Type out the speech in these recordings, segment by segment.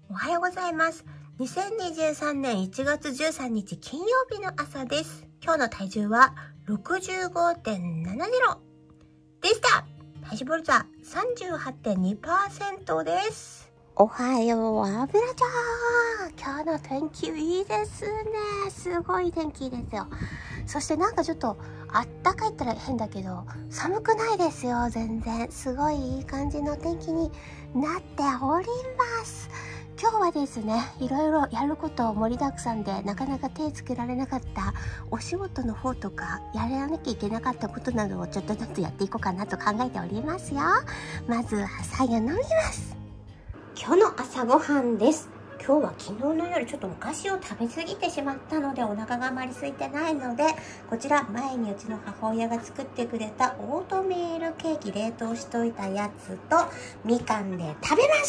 おはようございます。2023年1月13日金曜日の朝です。今日の体重は 65.70 でした。体脂肪率は 38.2% です。おはよう、アブラちゃん。今日の天気いいですね。すごい天気いいですよ。そしてなんかちょっとあったかいったら変だけど、寒くないですよ、全然。すごいいい感じの天気になっております。今日はですね、いろいろやること盛りだくさんで、なかなか手つけられなかったお仕事の方とか、やらなきゃいけなかったことなどをちょっとずつやっていこうかなと考えておりますよ。まずは白湯飲みます。今日の朝ごはんです。今日は昨日の夜ちょっとお菓子を食べ過ぎてしまったのでお腹があまり空いてないので、こちら前にうちの母親が作ってくれたオートミールケーキ冷凍しといたやつとみかんで食べます。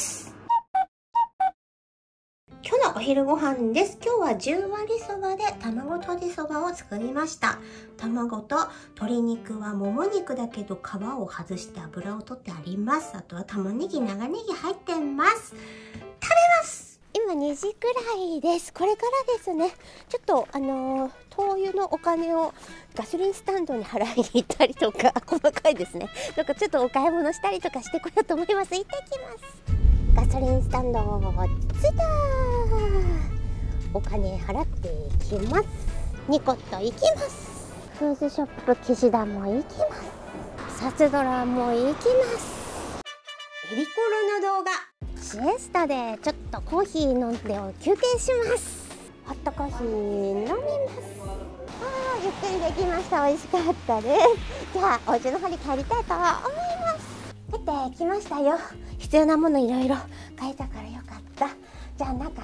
今日のお昼ご飯です。今日は10割そばで卵とじそばを作りました。卵と鶏肉はもも肉だけど皮を外して油を取ってあります。あとは玉ねぎ、長ネギ入ってます。食べます。今2時くらいです。これからですね、ちょっと灯油のお金をガソリンスタンドに払いに行ったりとか、細かいですね。なんかちょっとお買い物したりとかしてこようと思います。行ってきます。ガソリンスタンド着いたー。お金払っていきます。ニコッと行きます。フーズショップ岸田も行きます。サツドラも行きます。エリコロの動画シエスタでちょっとコーヒー飲んで休憩します。ホットコーヒー飲みます。ゆっくりできました。美味しかったです。じゃあお家の方に帰りたいと思います。帰ってきましたよ。必要なものいろいろ買えたからよかった。じゃあ中入ります。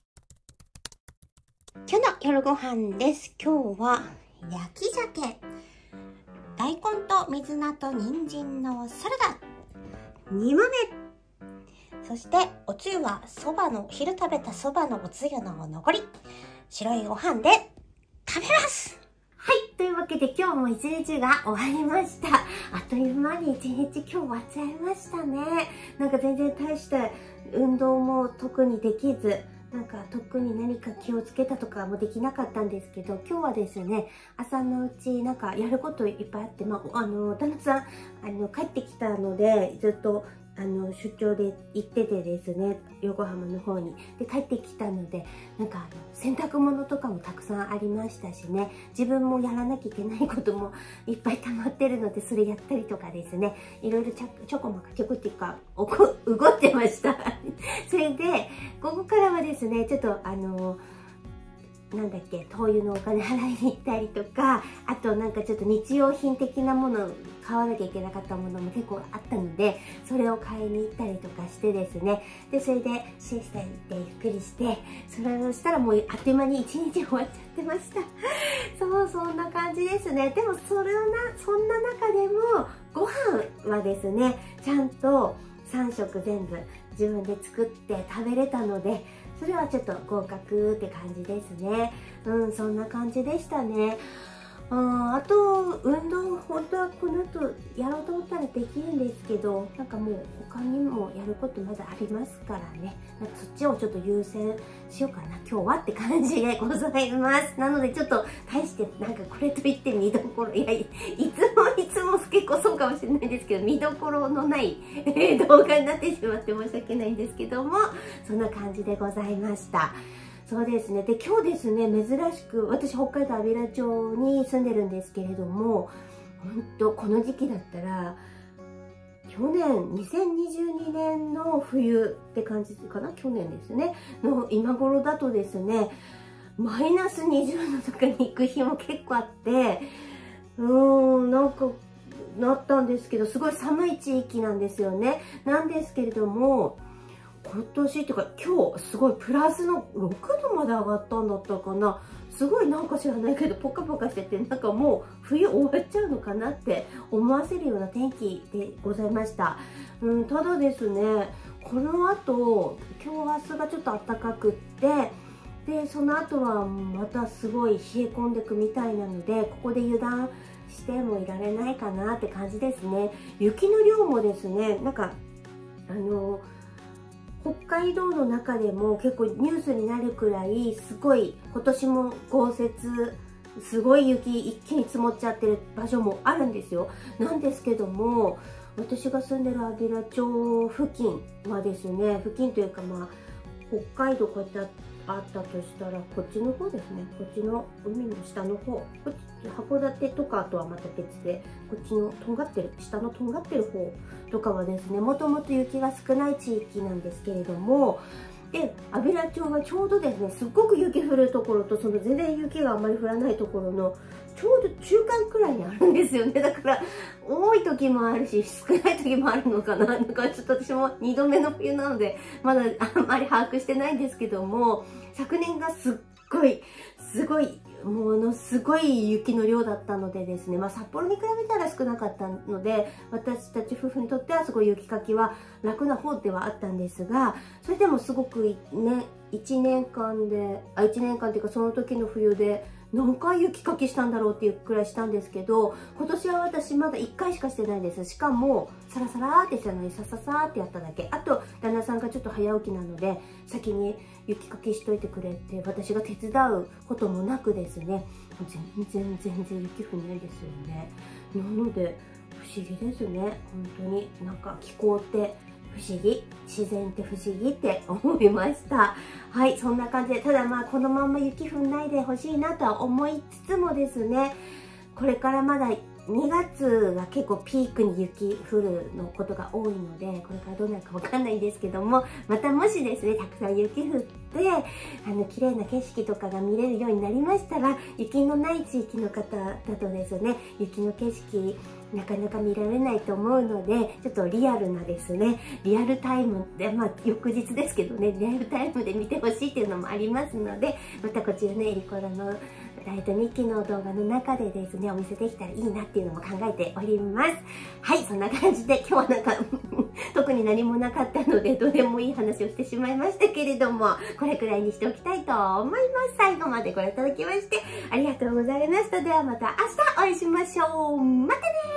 今日の夜ご飯です。今日は焼き鮭、大根と水菜と人参のサラダ、煮豆、そしておつゆは昼食べたそばのおつゆの残り、白いご飯で食べます。はい、というわけで今日も一日が終わりました。あっという間に一日今日終わっちゃいましたね。なんか全然大して運動も特にできず、なんか特に何か気をつけたとかもできなかったんですけど、今日はですね、朝のうちなんかやることいっぱいあって、旦那さん帰ってきたので、ずっと出張で行っててですね、横浜の方に。で、帰ってきたので、なんか洗濯物とかもたくさんありましたしね、自分もやらなきゃいけないこともいっぱい溜まってるので、それやったりとかですね、いろいろちょこまかちょこっていうか、動ってました。それで、ここからはですね、ちょっとなんだっけ、灯油のお金払いに行ったりとか、あとなんかちょっと日用品的なもの買わなきゃいけなかったものも結構あったので、それを買いに行ったりとかしてですね、でそれでシエスタ行ってゆっくりして、それをしたらもうあっという間に一日終わっちゃってました。そんな感じですね。でもそんな中でもご飯はですね、ちゃんと3食全部自分で作って食べれたので、それはちょっと合格って感じですね。そんな感じでしたね。あと、運動、本当はこの後やろうと思ったらできるんですけど、なんかもう他にもやることまだありますからね。なんかそっちをちょっと優先しようかな、今日はって感じでございます。なのでちょっと、大してなんかこれといって見どころ、いつも結構そうかもしれないですけど、見どころのない動画になってしまって申し訳ないんですけども、そんな感じでございました。そうですね。で、今日ですね、珍しく、私、北海道安平町に住んでるんですけれども、本当この時期だったら、去年、2022年の冬って感じかな、去年ですね、の今頃だとですね、マイナス20度とかに行く日も結構あって、なんか、なったんですけど、すごい寒い地域なんですよね。なんですけれども、今年っていうか今日すごいプラスの6度まで上がったんだったかな。すごいなんか知らないけどポカポカしてて、なんかもう冬終わっちゃうのかなって思わせるような天気でございました。ただですね、この後今日明日がちょっと暖かくって、でその後はまたすごい冷え込んでくみたいなので、ここで油断してもいられないかなって感じですね。雪の量もですね、なんか北海道の中でも結構ニュースになるくらいすごい今年も豪雪、すごい雪一気に積もっちゃってる場所もあるんですよ。なんですけども、私が住んでる安平町付近はですね、付近というか北海道こうやってあったとしたらこっちの方ですね、こっちの海の下の方、こっち函館とかとはまた別で、こっちのとんがってる下のとんがってる方とかはですね、もともと雪が少ない地域なんですけれども、で安平町はちょうどですね、すっごく雪降るところとその全然雪があんまり降らないところのちょうど中間くらいにあるんですよね。だから多い時もあるし少ない時もあるのかな。なんかちょっと私も2度目の冬なのでまだあんまり把握してないんですけども、昨年がすごいものすごい雪の量だったのでですね、札幌に比べたら少なかったので、私たち夫婦にとってはすごい雪かきは楽な方ではあったんですが、それでもすごくね、1年間っていうかその時の冬で何回雪かきしたんだろうっていうくらいしたんですけど、今年は私まだ1回しかしてないです。しかもサラサラーってしたのにサササーってやっただけ。あと旦那さんがちょっと早起きなので先に雪かきしといてくれて、私が手伝うこともなくですね、全然雪降んないですよね。なので不思議ですね、本当に。なんか気候って不思議、自然って不思議って思いました。はい、そんな感じで、ただこのまんま雪降んないでほしいなとは思いつつもですね、これからまだ2月が結構ピークに雪降るのことが多いので、これからどうなるかわかんないんですけども、またもしですね、たくさん雪降って綺麗な景色とかが見れるようになりましたら、雪のない地域の方だとですね、雪の景色なかなか見られないと思うので、ちょっとリアルなですね、リアルタイムで、翌日ですけどね、リアルタイムで見てほしいっていうのもありますので、またこちらのエリコラのライト日記の動画の中でですね、お見せできたらいいなっていうのも考えております。はい、そんな感じで今日はなんか特に何もなかったのでどうでもいい話をしてしまいましたけれども、これくらいにしておきたいと思います。最後までご覧いただきましてありがとうございました。ではまた明日お会いしましょう。またねー。